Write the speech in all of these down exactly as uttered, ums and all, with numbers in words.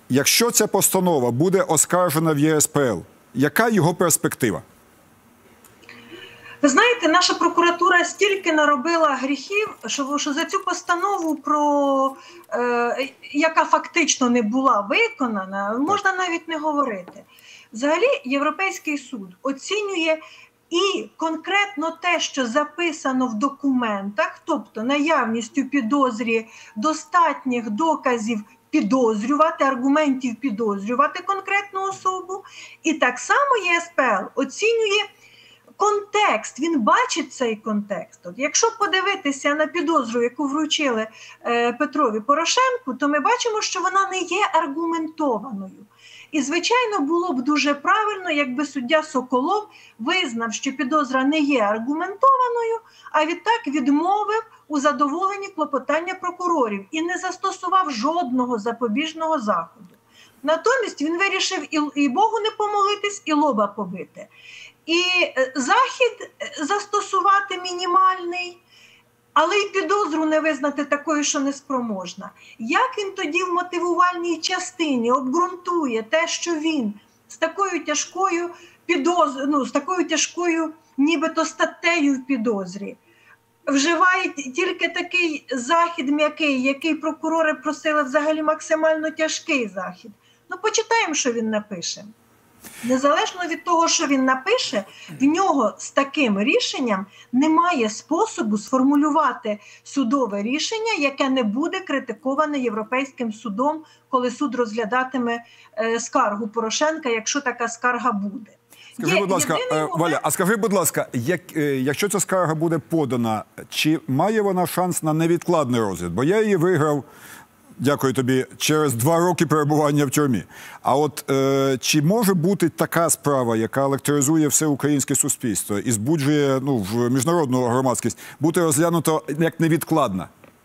якщо ця постанова буде оскаржена в Є С П Л, яка його перспектива? Ви знаєте, наша прокуратура стільки наробила гріхів, що, що за цю постанову, про, е, яка фактично не була виконана, можна навіть не говорити. Взагалі, Європейський суд оцінює і конкретно те, що записано в документах, тобто наявність у підозрі достатніх доказів підозрювати, аргументів підозрювати конкретну особу. І так само Є С П Л оцінює контекст, він бачить цей контекст. От якщо подивитися на підозру, яку вручили е, Петрові Порошенку, то ми бачимо, що вона не є аргументованою. І, звичайно, було б дуже правильно, якби суддя Соколов визнав, що підозра не є аргументованою, а відтак відмовив у задоволенні клопотання прокурорів і не застосував жодного запобіжного заходу. Натомість він вирішив і, і Богу не помолитись, і лоба побити. І захід застосувати мінімальний, але й підозру не визнати такою, що неспроможна. Як він тоді в мотивувальній частині обґрунтує те, що він з такою тяжкою підозрою, ну, з такою тяжкою нібито статтею в підозрі вживає тільки такий захід м'який, який прокурори просили взагалі максимально тяжкий захід? Ну, почитаємо, що він напише. Незалежно від того, що він напише, в нього з таким рішенням немає способу сформулювати судове рішення, яке не буде критиковане Європейським судом, коли суд розглядатиме е, скаргу Порошенка, якщо така скарга буде. Скажи, Є будь ласка, момент... Валя, а скажи, будь ласка, як, якщо ця скарга буде подана, чи має вона шанс на невідкладний розгляд? Бо я її виграв, дякую тобі, через два роки перебування в тюрмі. А от е, чи може бути така справа, яка електризує все українське суспільство і збуджує ну, в міжнародну громадськість, бути розглянуто як невідкладна?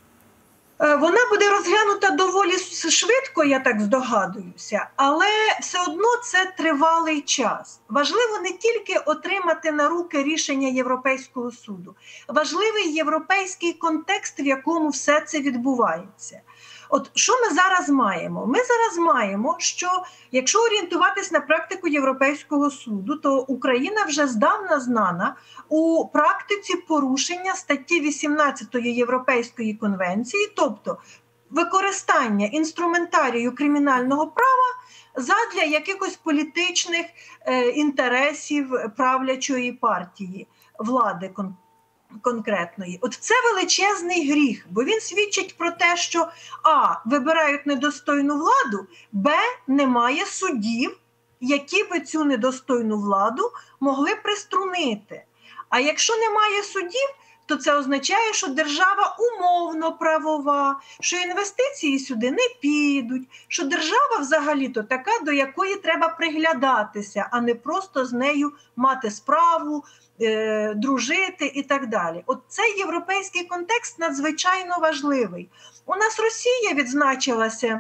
Вона буде розглянута доволі швидко, я так здогадуюся, але все одно це тривалий час. Важливо не тільки отримати на руки рішення Європейського суду. Важливий європейський контекст, в якому все це відбувається. От що ми зараз маємо? Ми зараз маємо, що якщо орієнтуватись на практику Європейського суду, то Україна вже здавна знана у практиці порушення статті вісімнадцятої Європейської конвенції, тобто використання інструментарію кримінального права задля якихось політичних е, інтересів правлячої партії, влади конкретно. конкретної. От це величезний гріх, бо він свідчить про те, що а. вибирають недостойну владу, б. немає суддів, які би цю недостойну владу могли приструнити. А якщо немає суддів, то це означає, що держава умовно правова, що інвестиції сюди не підуть, що держава взагалі-то така, до якої треба приглядатися, а не просто з нею мати справу, е, дружити і так далі. От цей європейський контекст надзвичайно важливий. У нас Росія відзначилася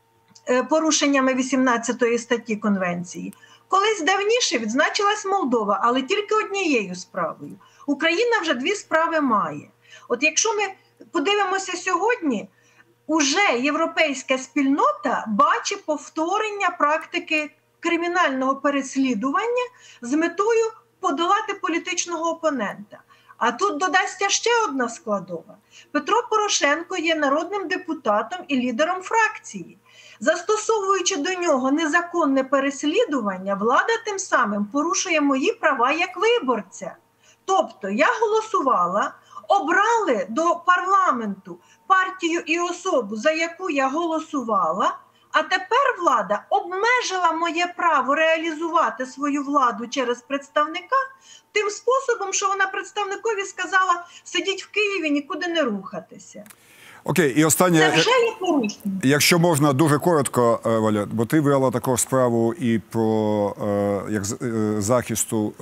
е, порушеннями вісімнадцятої статті Конвенції. Колись давніше відзначилась Молдова, але тільки однією справою. Україна вже дві справи має. От якщо ми подивимося сьогодні, уже європейська спільнота бачить повторення практики кримінального переслідування з метою подолати політичного опонента. А тут додасться ще одна складова. Петро Порошенко є народним депутатом і лідером фракції. Застосовуючи до нього незаконне переслідування, влада тим самим порушує мої права як виборця. Тобто я голосувала, обрали до парламенту партію і особу, за яку я голосувала, а тепер влада обмежила моє право реалізувати свою владу через представника тим способом, що вона представникові сказала: сидіть в Києві, нікуди не рухатися. Окей, і останнє, це вже є порушення. Якщо можна, дуже коротко, Валя, бо ти вела також справу і про як, захисту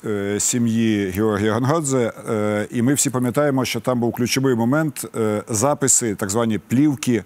сім'ї Георгія Гонгадзе, і ми всі пам'ятаємо, що там був ключовий момент – записи, так звані плівки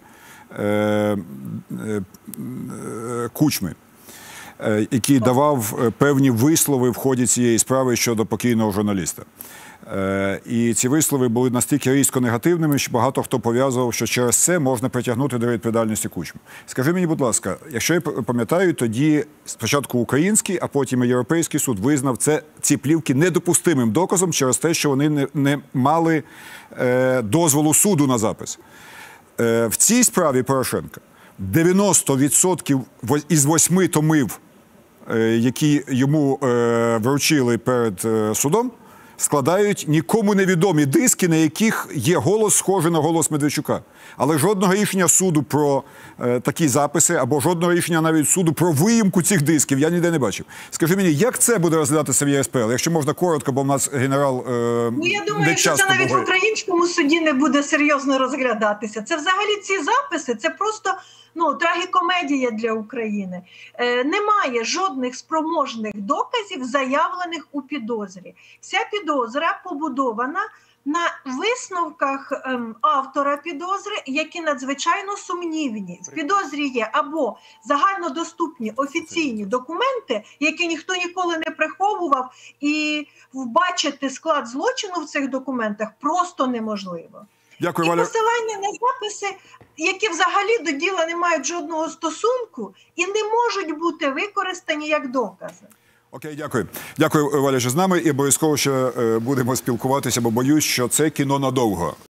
Кучми, який давав певні вислови в ході цієї справи щодо покійного журналіста. Е, І ці вислови були настільки різко негативними, що багато хто пов'язував, що через це можна притягнути до відповідальності Кучму. Скажи мені, будь ласка, якщо я пам'ятаю, тоді спочатку український, а потім і Європейський суд визнав це, ці плівки недопустимим доказом через те, що вони не, не мали е, дозволу суду на запис. Е, в цій справі Порошенка дев'яносто відсотків із восьми томів, е, які йому е, вручили перед е, судом, складають нікому невідомі диски, на яких є голос, схожий на голос Медведчука. Але жодного рішення суду про е, такі записи, або жодного рішення навіть суду про виїмку цих дисків я ніде не бачив. Скажи мені, як це буде розглядатися в Є С П Л? Якщо можна коротко, бо в нас генерал е, Ну, я думаю, не що часто це навіть буває. в українському суді не буде серйозно розглядатися. Це взагалі ці записи, це просто ну, трагікомедія для України. Е, немає жодних спроможних доказів, заявлених у підозрі. Вся підозра побудована на висновках ем, автора підозри, які надзвичайно сумнівні. В підозрі є або загальнодоступні офіційні документи, які ніхто ніколи не приховував, і вбачити склад злочину в цих документах просто неможливо. Дякую, І Валя. посилання на записи, які взагалі до діла не мають жодного стосунку і не можуть бути використані як докази. Окей, дякую. Дякую, Валя, що з нами. І обов'язково ще е, будемо спілкуватися, бо боюсь, що це кіно надовго.